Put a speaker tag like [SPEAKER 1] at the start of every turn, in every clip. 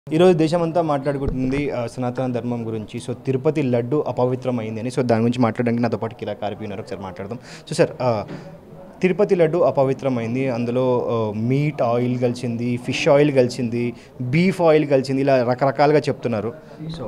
[SPEAKER 1] ఈరోజు దేశమంతా మాట్లాడుకుంటుంది సనాతన ధర్మం గురించి. సో తిరుపతి లడ్డు అపవిత్రమైంది అని. సో దాని గురించి మాట్లాడడానికి నాతో పాటు కిలా కార్పి ఉన్నారు. ఒకసారి మాట్లాడదాం. సో సార్, తిరుపతి లడ్డు అపవిత్రమైంది. అందులో మీట్ ఆయిల్ కలిసింది, ఫిష్ ఆయిల్ కలిసింది, బీఫ్ ఆయిల్ కలిసింది, ఇలా రకరకాలుగా చెప్తున్నారు. సో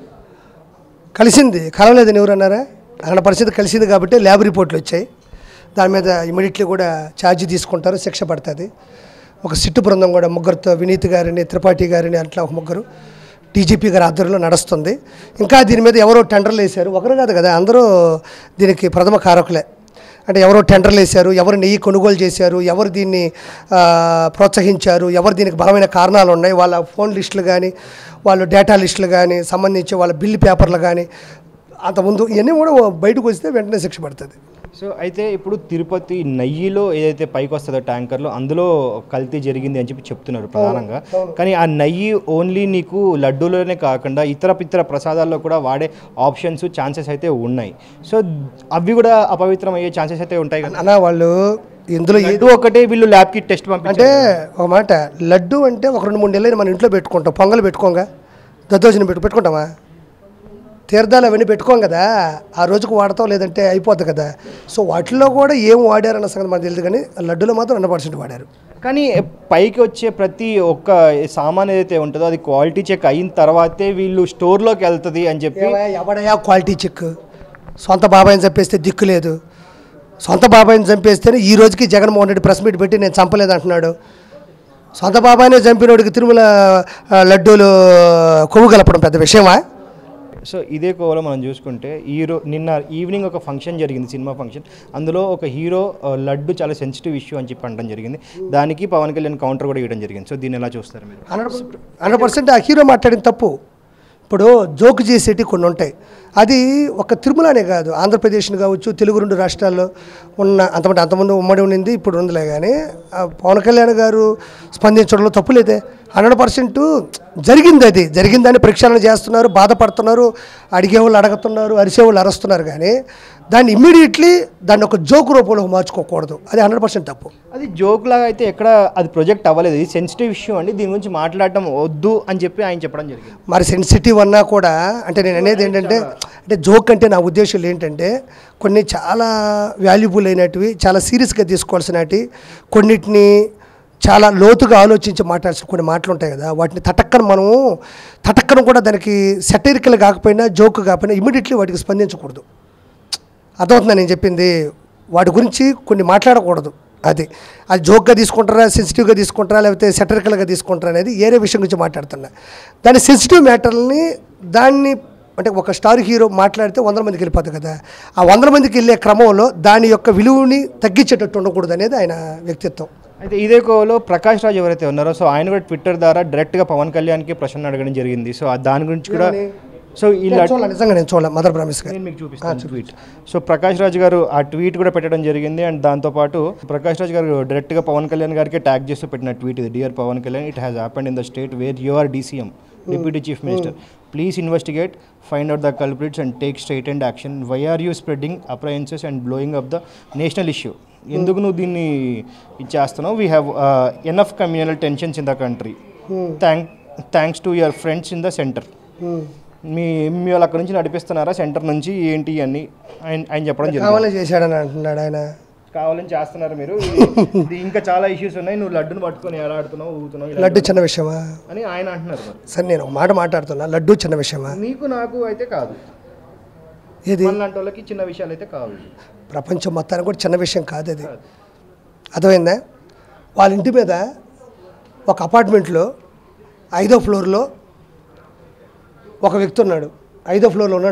[SPEAKER 2] కలిసింది కలవలేదని ఎవరు అన్నారా? అక్కడ పరిస్థితి కలిసింది కాబట్టి ల్యాబ్ రిపోర్ట్లు వచ్చాయి. దాని మీద ఇమీడియట్లీ కూడా ఛార్జీ తీసుకుంటారు, శిక్ష పడుతుంది. ఒక సిట్టు బృందం కూడా ముగ్గురుతో, వినీత్ గారిని, త్రిపాఠి గారిని, అట్లా ఒక ముగ్గురు డీజీపీ గారి ఆధ్వర్యంలో నడుస్తుంది. ఇంకా దీని మీద ఎవరో టెండర్లు వేశారు, ఒకరు కాదు కదా, అందరూ దీనికి ప్రథమ కారకులే. అంటే ఎవరో టెండర్లు వేశారు, ఎవరు నెయ్యి కొనుగోలు చేశారు, ఎవరు దీన్ని ప్రోత్సహించారు, ఎవరు దీనికి బలమైన కారణాలు ఉన్నాయి, వాళ్ళ ఫోన్ లిస్టులు కానీ, వాళ్ళు డేటా లిస్టులు కానీ, సంబంధించి వాళ్ళ బిల్లు పేపర్లు కానీ, అంతకుముందు ఇవన్నీ కూడా బయటకు వస్తే వెంటనే శిక్ష పడుతుంది.
[SPEAKER 1] సో అయితే ఇప్పుడు తిరుపతి నెయ్యిలో ఏదైతే పైకి వస్తుందో ట్యాంకర్లో, అందులో కల్తీ జరిగింది అని చెప్పి చెప్తున్నారు ప్రధానంగా. కానీ ఆ నెయ్యి ఓన్లీ నీకు లడ్డూలోనే కాకుండా ఇతర ప్రసాదాల్లో కూడా వాడే ఆప్షన్స్, ఛాన్సెస్ అయితే ఉన్నాయి. సో అవి కూడా అపవిత్రం అయ్యే ఛాన్సెస్ అయితే ఉంటాయి కదా
[SPEAKER 2] అన్న. వాళ్ళు ఇందులో
[SPEAKER 1] ఏదో ఒకటే వీళ్ళు ల్యాబ్కి టెస్ట్
[SPEAKER 2] అంటే ఒక మాట, లడ్డు అంటే ఒక 2-3 నెలలు మన ఇంట్లో పెట్టుకుంటాం, పొంగల్ పెట్టుకోగా, దద్దోజనం పెట్టుకుంటామా, తీర్థాలు అవన్నీ పెట్టుకోం కదా, ఆ రోజుకు వాడతాం, లేదంటే అయిపోద్ది కదా. సో వాటిల్లో కూడా ఏం వాడారన్న సంగతి మనకు తెలియదు, కానీ లడ్డూలో మాత్రం 100% వాడారు.
[SPEAKER 1] కానీ పైకి వచ్చే ప్రతి ఒక్క సామాన్ ఏదైతే ఉంటుందో అది క్వాలిటీ చెక్ అయిన తర్వాతే వీళ్ళు స్టోర్లోకి వెళ్తుంది అని చెప్పి.
[SPEAKER 2] ఎవడయా క్వాలిటీ చెక్? సొంత బాబాయిని చంపేస్తే దిక్కు లేదు. సొంత బాబాయిని చంపేస్తేనే ఈ రోజుకి జగన్మోహన్ రెడ్డి ప్రెస్ మీట్ పెట్టి నేను చంపలేదు అంటున్నాడు. సొంత బాబాయినే చంపినోడికి తిరుమల లడ్డూలు కొవ్వు కలపడం పెద్ద విషయమా?
[SPEAKER 1] సో ఇదే కోవలో మనం చూసుకుంటే నిన్న ఈవినింగ్ ఒక ఫంక్షన్ జరిగింది, సినిమా ఫంక్షన్. అందులో ఒక హీరో లడ్డు చాలా సెన్సిటివ్ ఇష్యూ అని చెప్పి అనడం జరిగింది. దానికి పవన్ కళ్యాణ్ కౌంటర్ కూడా ఇవ్వడం జరిగింది. సో దీన్ని ఎలా చూస్తారు మీరు?
[SPEAKER 2] 100% ఆ హీరో మాట్లాడిన తప్పు. ఇప్పుడు జోక్ చేసేటి కొన్ని ఉంటాయి. అది ఒక తిరుమలనే కాదు, ఆంధ్రప్రదేశ్ని కావచ్చు, తెలుగు 2 రాష్ట్రాల్లో ఉన్న అంతమంది ఉమ్మడి ఉండింది, ఇప్పుడు ఉందిలే. కానీ పవన్ కళ్యాణ్ గారు స్పందించడంలో తప్పు లేదే. 100% జరిగింది. అది జరిగిందని ప్రక్షాళన చేస్తున్నారు, బాధపడుతున్నారు, అడిగేవాళ్ళు అడుగుతున్నారు, అరిసేవాళ్ళు అరుస్తున్నారు. కానీ దాన్ని ఇమ్మీడియట్లీ దాన్ని ఒక జోక్ రూపంలో మార్చుకోకూడదు. అది 100% తప్పు.
[SPEAKER 1] అది జోక్ లాగా అయితే ఎక్కడ అది ప్రొజెక్ట్ అవ్వలేదు. ఇది సెన్సిటివ్ ఇష్యూ అండి, దీని గురించి మాట్లాడటం వద్దు అని చెప్పి ఆయన చెప్పడం జరిగింది.
[SPEAKER 2] మరి సెన్సిటివ్ అన్నా కూడా, అంటే నేను అనేది ఏంటంటే, అంటే జోక్ అంటే నా ఉద్దేశం ఏంటంటే, కొన్ని చాలా వాల్యుబుల్ అయినటివి, చాలా సీరియస్గా తీసుకోవాల్సినవి, కొన్నిటిని చాలా లోతుగా ఆలోచించి మాట్లాడాల్సిన కొన్ని మాటలు ఉంటాయి కదా, వాటిని తటక్కన కూడా దానికి సెటైరికల్ కాకపోయినా, జోక్ కాకపోయినా ఇమీడియట్లీ వాటికి స్పందించకూడదు. అర్థమవుతుందా నేను చెప్పింది? వాటి గురించి కొన్ని మాట్లాడకూడదు. అది జోక్గా తీసుకుంటారా, సెన్సిటివ్గా తీసుకుంటారా, లేకపోతే సెటరికల్గా తీసుకుంటారా అనేది ఏరే విషయం గురించి మాట్లాడుతున్నా. దాని సెన్సిటివ్ మ్యాటర్ని అంటే ఒక స్టార్ హీరో మాట్లాడితే 100 మందికి వెళ్ళిపోతుంది కదా, ఆ 100 మందికి వెళ్ళే క్రమంలో దాని యొక్క విలువని తగ్గించేటట్టు ఉండకూడదు అనేది ఆయన వ్యక్తిత్వం.
[SPEAKER 1] అయితే ఇదే కోవలో ప్రకాష్ రాజ్ ఎవరైతే ఉన్నారో, సో ఆయన కూడా ట్విట్టర్ ద్వారా డైరెక్ట్గా పవన్ కళ్యాణ్కి ప్రశ్న అడగడం జరిగింది. సో దాని గురించి కూడా, సో ఇలా
[SPEAKER 2] నిజంగా నేను చూడాలి, మదర్ ప్రామిస్
[SPEAKER 1] నేను మీకు చూపిస్తాను ట్వీట్. సో ప్రకాష్ రాజ్ గారు ఆ ట్వీట్ కూడా పెట్టడం జరిగింది. అండ్ దాంతోపాటు ప్రకాష్ రాజ్ గారు డైరెక్ట్గా పవన్ కళ్యాణ్ గారికి ట్యాగ్ చేస్తూ పెట్టిన ట్వీట్ ఇది. Dear Pawan Kalyan, it has happened in the state where you are DCM, Deputy Chief Minister. Please investigate, find out the culprits and take straightened action. Why are you spreading apprehensions and blowing up the national issue? ఎందుకు నువ్వు దీన్ని ఇచ్చేస్తున్నావు? We have enough communal tensions in the country. Thanks to your friends in the centre. మీ వాళ్ళు అక్కడ నుంచి నడిపిస్తున్నారా centre నుంచి ఏంటి అని ఆయన చెప్పడం జరిగింది.
[SPEAKER 2] చేశాడని అంటున్నాడు ఆయన.
[SPEAKER 1] కావాలని చేస్తున్నారు మీరు, ఇంకా చాలా ఇష్యూస్ ఉన్నాయి, నువ్వు లడ్డును పట్టుకొని ఎలా ఆడుతున్నావు, ఊగుతున్నావు,
[SPEAKER 2] లడ్డు చిన్న విషయమా
[SPEAKER 1] అని ఆయన అంటున్నారు.
[SPEAKER 2] సరే, నేను ఒక మాట మాట్లాడుతున్నా, లడ్డు చిన్న విషయమా?
[SPEAKER 1] నీకు నాకు అయితే కాదు,
[SPEAKER 2] ఏది
[SPEAKER 1] అలాంటి వాళ్ళకి చిన్న విషయాలు అయితే కావు.
[SPEAKER 2] ప్రపంచం మొత్తానికి కూడా చిన్న విషయం కాదు అది. అర్థమైందా? వాళ్ళ ఇంటి మీద ఒక అపార్ట్మెంట్లో 5వ ఫ్లోర్లో ఒక వ్యక్తి ఉన్నాడు. 5వ ఫ్లోర్లో ఉన్నాడు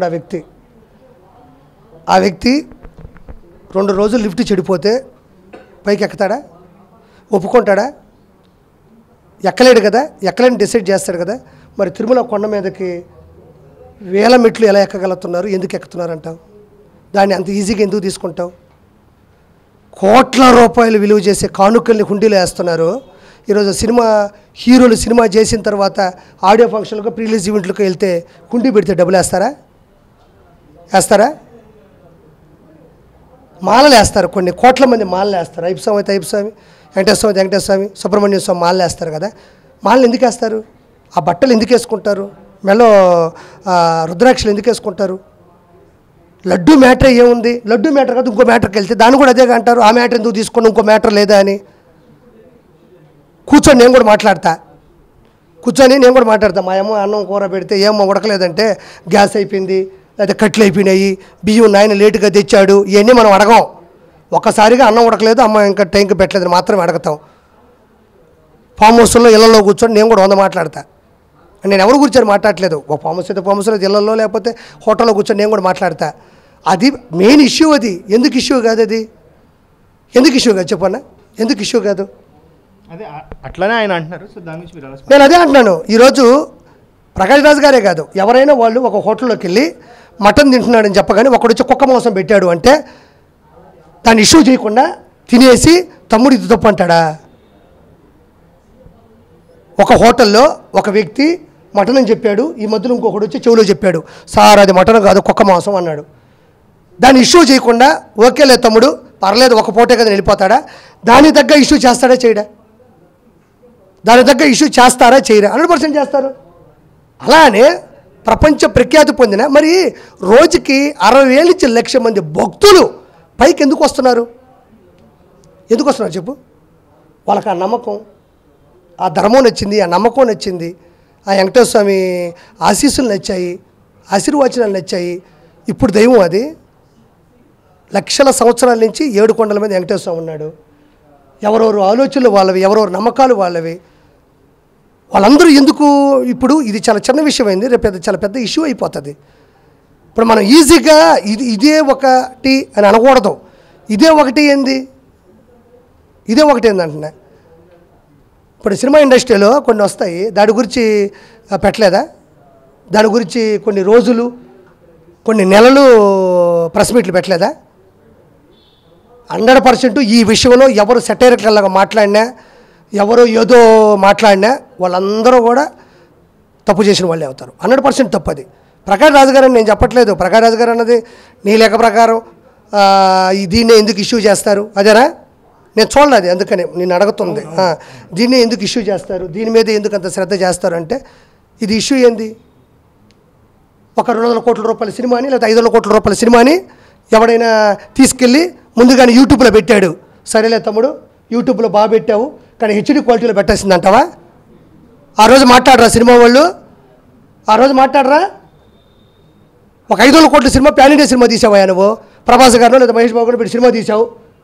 [SPEAKER 2] ఆ వ్యక్తి 2 రోజులు లిఫ్ట్ చెడిపోతే పైకి ఎక్కుతాడా? ఒప్పుకుంటాడా? ఎక్కలేడు కదా, ఎక్కలేని డిసైడ్ చేస్తాడు కదా. మరి తిరుమల కొండ మీదకి 1000 మెట్లు ఎలా ఎక్కగలుగుతున్నారు, ఎందుకు ఎక్కుతున్నారు అంటావు? దాన్ని అంత ఈజీగా ఎందుకు తీసుకుంటావు? కోట్ల రూపాయలు విలువ చేసే కానుకల్ని హుండీలో వేస్తున్నారు. ఈరోజు హీరోలు సినిమా చేసిన తర్వాత ఆడియో ఫంక్షన్లకు, ప్రీ రిలీజ్ ఈవెంట్లకు వెళ్తే హుండీ పెడితే డబ్బులు వేస్తారా? మాలలు వేస్తారు, కొన్ని కోట్ల మంది మాలలు వేస్తారు. అయ్యప్ప స్వామి అయితే అయ్యప్ప స్వామి, వెంకటేశ్వర స్వామి అయితే వెంకటేశ్వర స్వామి, సుబ్రహ్మణ్య స్వామి మాలలు వేస్తారు కదా. మాలలు ఎందుకు వేస్తారు? ఆ బట్టలు ఎందుకు వేసుకుంటారు? మెల్లో రుద్రాక్షలు ఎందుకు వేసుకుంటారు? లడ్డు మ్యాటర్ ఏముంది? లడ్డు మ్యాటర్ కాదు, ఇంకో మ్యాటర్కి వెళ్తే దాన్ని కూడా అదే అంటారు. ఆ మ్యాటర్ ఎందుకు తీసుకుని ఇంకో మ్యాటర్ లేదా అని. కూర్చొని నేను కూడా మాట్లాడతా, మా అమ్మ అన్నం కూర పెడితే ఏమో ఉడకలేదంటే గ్యాస్ అయిపోయింది, లేదా కట్లు అయిపోయినాయి, బియ్యం నాయన లేటుగా తెచ్చాడు, ఇవన్నీ మనం అడగం. ఒక్కసారిగా అన్నం ఉడకలేదు, అమ్మ ఇంకా టైంకి పెట్టలేదని మాత్రమే అడుగుతాం. ఫామ్ హౌస్లో ఇళ్లలో కూర్చొని నేను కూడా 100 మాట్లాడతా. నేను ఎవరు కూర్చొని మాట్లాడలేదు, ఒక ఫామ్ హౌస్ ఇళ్లలో లేకపోతే హోటల్లో కూర్చొని నేను కూడా మాట్లాడతా. అది మెయిన్ ఇష్యూ. అది ఎందుకు ఇష్యూ కాదు? అది ఎందుకు ఇష్యూ కాదు చెప్పన్నా? ఎందుకు ఇష్యూ కాదు?
[SPEAKER 1] అదే అట్లనే ఆయన అంటున్నారు. సో దాని గురించి మీరు
[SPEAKER 2] నేను అదే అంటున్నాను. ఈరోజు ప్రకాష్ రాజ్ గారే కాదు, ఎవరైనా వాళ్ళు ఒక హోటల్లోకి వెళ్ళి మటన్ తింటున్నాడని చెప్పగానే ఒకడు వచ్చి కుక్క మాంసం పెట్టాడు అంటే దాన్ని ఇష్యూ చేయకుండా తినేసి తమ్ముడు ఇది తప్పు అంటాడా? ఒక హోటల్లో ఒక వ్యక్తి మటన్ అని చెప్పాడు, ఈ మధ్యలో ఇంకొకడు వచ్చి చెవిలో చెప్పాడు, సార్ అది మటన్ కాదు కుక్క మాంసం అన్నాడు. దాన్ని ఇష్యూ చేయకుండా ఓకేలే తమ్ముడు పర్లేదు ఒక పూటే కదా వెళ్ళిపోతాడా? దాని తగ్గ ఇష్యూ చేస్తాడా చేయడా? దాని తగ్గ ఇష్యూ చేస్తారా చేయరా? 100% చేస్తారు. అలానే ప్రపంచ ప్రఖ్యాతి పొందిన మరి రోజుకి 60,000 నుంచి 1,00,000 మంది భక్తులు పైకి ఎందుకు వస్తున్నారు? ఎందుకు వస్తున్నారు చెప్పు? వాళ్ళకి ఆ నమ్మకం, ఆ ధర్మం నచ్చింది, ఆ నమ్మకం నచ్చింది, ఆ వెంకటేశ్వర స్వామి ఆశీస్సులు నచ్చాయి, ఆశీర్వచనాలు నచ్చాయి. ఇప్పుడు దైవం అది. లక్షల సంవత్సరాల నుంచి 7 కొండల మీద వెంకటేశ్వర స్వామి ఉన్నాడు. ఎవరెవరు ఆలోచనలు వాళ్ళవి, ఎవరెవరు నమ్మకాలు వాళ్ళవి. వాళ్ళందరూ ఎందుకు ఇప్పుడు ఇది చాలా చిన్న విషయం అయింది, రేపు చాలా పెద్ద ఇష్యూ అయిపోతుంది. ఇప్పుడు మనం ఈజీగా ఇదే ఒకటి అని అనకూడదు. ఇదే ఒకటి ఏంది అంటున్నా. ఇప్పుడు సినిమా ఇండస్ట్రీలో కొన్ని వస్తాయి, దాని గురించి పెట్టలేదా? దాని గురించి కొన్ని రోజులు కొన్ని నెలలు ప్రెస్ మీట్లు పెట్టలేదా? 100% ఈ విషయంలో ఎవరు సెటైరికల్గా మాట్లాడినా, ఎవరు ఏదో మాట్లాడినా వాళ్ళందరూ కూడా తప్పు చేసిన వాళ్ళే అవుతారు. 100% తప్పు అది. ప్రకాష్ రాజ్ గారు అని నేను చెప్పట్లేదు. ప్రకాష్ రాజ్ గారు అన్నది నీ లెక్క ప్రకారం దీన్నే ఎందుకు ఇష్యూ చేస్తారు అదేనా? నేను చూడలేదు, అందుకని నేను అడుగుతుంది. దీన్నే ఎందుకు ఇష్యూ చేస్తారు, దీని మీద ఎందుకు అంత శ్రద్ధ చేస్తారు అంటే ఇది ఇష్యూ ఏంది? ఒక 200 కోట్ల రూపాయల సినిమాని లేదా 500 కోట్ల రూపాయల సినిమాని ఎవడైనా తీసుకెళ్ళి ముందుగానే యూట్యూబ్లో పెట్టాడు. సరేలే తమ్ముడు యూట్యూబ్లో బాగా పెట్టావు, కానీ హెచ్డి క్వాలిటీలో పెట్టేసిందంటావా? ఆ రోజు మాట్లాడరా సినిమా వాళ్ళు? ఆ రోజు మాట్లాడరా? ఒక 500 కోట్ల సినిమా ప్యాన్ ఇండియా సినిమా తీసావా నువ్వు? ప్రభాస్ గారు లేదా మహేష్ బాబు గారు పెట్టి సినిమా తీసావు,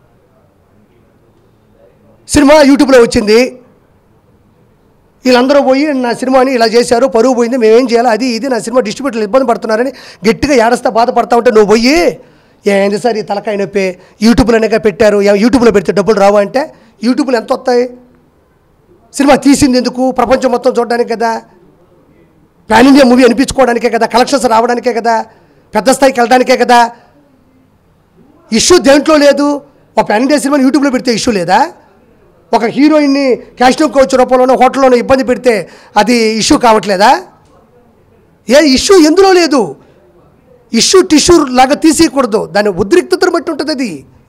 [SPEAKER 2] సినిమా యూట్యూబ్లో వచ్చింది, వీళ్ళందరూ పోయి నా సినిమాని ఇలా చేశారు, పరువు పోయింది, మేమేం చేయాలి, అది ఇది నా సినిమా డిస్ట్రిబ్యూటర్లు ఇబ్బంది పడుతున్నారని గట్టిగా ఏడస్తా బాధపడతా ఉంటే నువ్వు పోయి ఏంటి సార్ ఈ తలకాయ నొప్పి, యూట్యూబ్లోనే పెట్టారు, యూట్యూబ్లో పెడితే డబ్బులు రావా అంటే యూట్యూబ్లో ఎంత వస్తాయి? సినిమా తీసింది ఎందుకు? ప్రపంచం మొత్తం చూడడానికే కదా, ప్యాన్ ఇండియా మూవీ అనిపించుకోవడానికే కదా, కలెక్షన్స్ రావడానికే కదా, పెద్ద స్థాయికి వెళ్ళడానికే కదా. ఇష్యూ దేంట్లో లేదు. ఒక ప్యాన్ ఇండియా సినిమాని యూట్యూబ్లో పెడితే ఇష్యూ లేదా? ఒక హీరోయిన్ని క్యాస్టింగ్ కోచ్ రూపంలోనో హోటల్లోనో ఇబ్బంది పెడితే అది ఇష్యూ కావట్లేదా? ఏ ఇష్యూ ఎందులో లేదు. ఇష్యూ టిష్యూ లాగా తీసేయకూడదు, దాని ఉద్రిక్తతను బట్టి ఉంటుంది. అది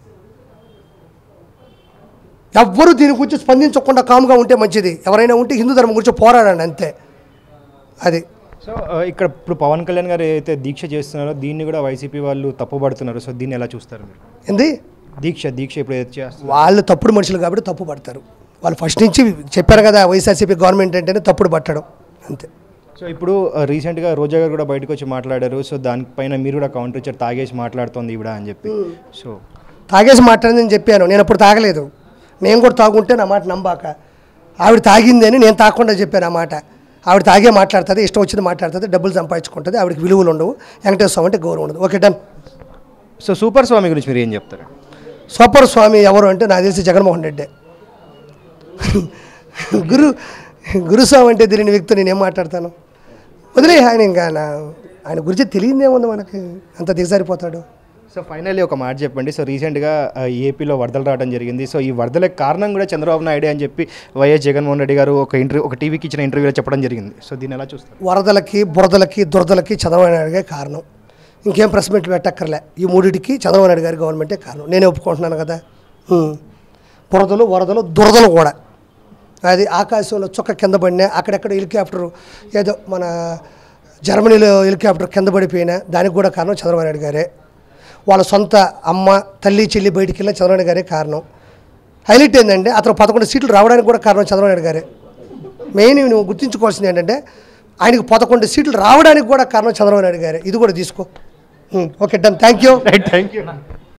[SPEAKER 2] ఎవ్వరూ దీని గురించి స్పందించకుండా కామ్గా ఉంటే మంచిది. ఎవరైనా ఉంటే హిందూ ధర్మం గురించి పోరాడండి అంతే. అది
[SPEAKER 1] సో ఇక్కడ ఇప్పుడు పవన్ కళ్యాణ్ గారు ఏదైతే దీక్ష చేస్తున్నారో దీన్ని కూడా వైసీపీ వాళ్ళు తప్పుపడుతున్నారు. సో దీన్ని ఎలా చూస్తారు మీరు?
[SPEAKER 2] ఏంది
[SPEAKER 1] దీక్ష ఇప్పుడు ఏదైతే చేస్తారు
[SPEAKER 2] వాళ్ళు తప్పుడు మనుషులు కాబట్టి తప్పు పడతారు. వాళ్ళు ఫస్ట్ నుంచి చెప్పారు కదా, వైఎస్ఆర్సీపీ గవర్నమెంట్ అంటేనే తప్పుడు పట్టడం అంతే.
[SPEAKER 1] సో ఇప్పుడు రీసెంట్గా రోజా గారు కూడా బయటకు వచ్చి మాట్లాడారు. సో దానిపైన మీరు కూడా కౌంటర్ ఇచ్చారు, తాగేసి మాట్లాడుతోంది ఈవిడ అని చెప్పి. సో
[SPEAKER 2] తాగేసి మాట్లాడిందని చెప్పాను, నేను అప్పుడు తాగలేదు. నేను కూడా తాగుంటే నా మాట నమ్మాక, ఆవిడ తాగింది అని నేను తాగకుండా చెప్పాను. ఆ మాట ఆవిడ తాగే మాట్లాడుతుంది, ఇష్టం వచ్చింది మాట్లాడుతుంది, డబ్బులు సంపాదించుకుంటుంది, ఆవిడకి విలువలు ఉండవు, వెంకటేశ్వర స్వామి అంటే గౌరవం ఉండదు. Okay done.
[SPEAKER 1] So super Swamy గురించి మీరు ఏం చెప్తారు?
[SPEAKER 2] సూపర్ స్వామి ఎవరు అంటే నాకు తెలిసి జగన్మోహన్ రెడ్డి. గురుస్వామి అంటే తెలియని వ్యక్తి నేనేం మాట్లాడతాను? వదిలే ఆయన, ఇంకా ఆయన గురించి తెలియదేముంది మనకి, అంత దిగజారిపోతాడు.
[SPEAKER 1] సో ఫైనల్లీ ఒక మాట చెప్పండి. సో రీసెంట్గా ఏపీలో వరదలు రావడం జరిగింది. సో ఈ వరదలకు కారణం కూడా చంద్రబాబు నాయుడు అని చెప్పి వైఎస్ జగన్మోహన్ రెడ్డి గారు ఒక టీవీకి ఇచ్చిన ఇంటర్వ్యూలో చెప్పడం జరిగింది. సో దీన్ని ఎలా చూస్తారు?
[SPEAKER 2] వరదలకి బురదలకి దురదలకి చంద్రబాబు నాయుడు గారి కారణం, ఇంకేం ప్రెస్ మీట్లు పెట్టక్కర్లే. ఈ మూడింటికి చంద్రబాబు నాయుడు గారి గవర్నమెంటే కారణం, నేనే ఒప్పుకుంటున్నాను కదా. బురదలు వరదలు దురదలు కూడా అది ఆకాశంలో చుక్క కింద పడినా, అక్కడెక్కడ హెలికాప్టర్ ఏదో మన జర్మనీలో హెలికాప్టర్ కింద పడిపోయినా దానికి కూడా కారణం చంద్రబాబు నాయుడు గారే. వాళ్ళ సొంత అమ్మ తల్లి చెల్లి బయటికి వెళ్ళిన చంద్రబాబు నాయుడు గారే కారణం. హైలైట్ ఏంటంటే అతను 11 సీట్లు రావడానికి కూడా కారణం చంద్రబాబు నాయుడు గారే. మెయిన్ నువ్వు గుర్తుంచుకోవాల్సింది ఏంటంటే ఆయనకు 11 సీట్లు రావడానికి కూడా కారణం చంద్రబాబు నాయుడు గారే. ఇది కూడా తీసుకో. Okay, done. Thank you.